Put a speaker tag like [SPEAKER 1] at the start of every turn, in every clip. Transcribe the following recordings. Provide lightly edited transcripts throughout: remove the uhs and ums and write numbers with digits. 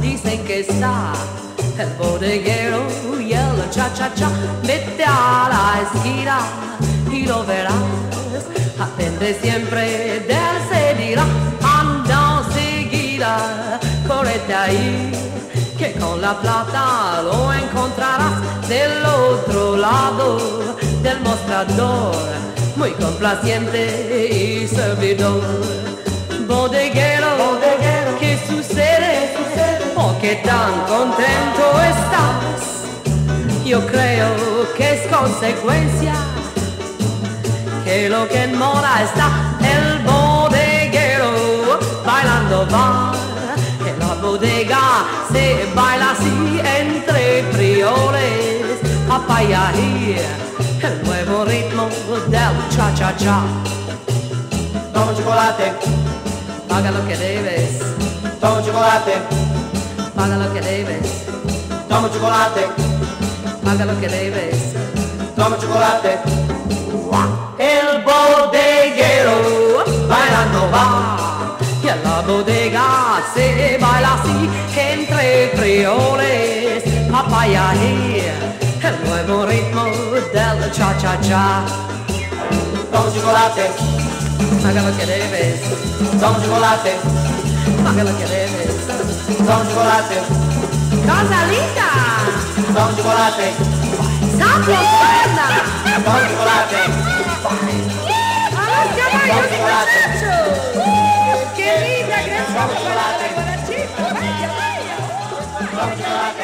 [SPEAKER 1] dicen que está el bodeguero y el cha-cha-cha. Vete a la esquina y lo verás, aprende siempre de él se dirá. Anda enseguida, correte ahí, que con la plata lo encontrarás del otro lado del mostrador, muy complaciente y servidor. Bodeguero, bodeguero, ¿qué sucede? ¿Por qué tan contento estás? Yo creo que es consecuencia que lo que en moda está el bodeguero bailando va. En la bodega se baila así entre frioles, papaya y el nuevo ritmo del cha-cha-cha.
[SPEAKER 2] Toma chocolate,
[SPEAKER 1] Paga lo que debes,
[SPEAKER 2] toma chocolate,
[SPEAKER 1] paga lo que debes,
[SPEAKER 2] toma chocolate,
[SPEAKER 1] paga lo que debes.
[SPEAKER 2] toma chocolate.
[SPEAKER 1] El bodeguero bailando va, y en la bodega se baila así entre frioles, papaya y el nuevo ritmo del cha-cha-cha.
[SPEAKER 2] Toma chocolate,
[SPEAKER 1] Paga lo que debes,
[SPEAKER 2] toma chocolate,
[SPEAKER 1] paga lo que debes.
[SPEAKER 2] toma chocolate,
[SPEAKER 1] Cosa linda,
[SPEAKER 2] toma chocolate,
[SPEAKER 1] sapo buena.
[SPEAKER 2] toma chocolate,
[SPEAKER 1] ¡Vamos, caballo de muchacho! ¡Qué linda, gracias
[SPEAKER 2] toma
[SPEAKER 1] por
[SPEAKER 2] chocolate,
[SPEAKER 1] la guarachita! ¡Vaya, vaya!
[SPEAKER 2] toma chocolate,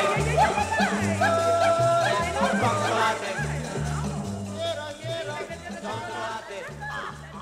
[SPEAKER 1] ¡Ay,
[SPEAKER 2] toma chocolate, toma chocolate.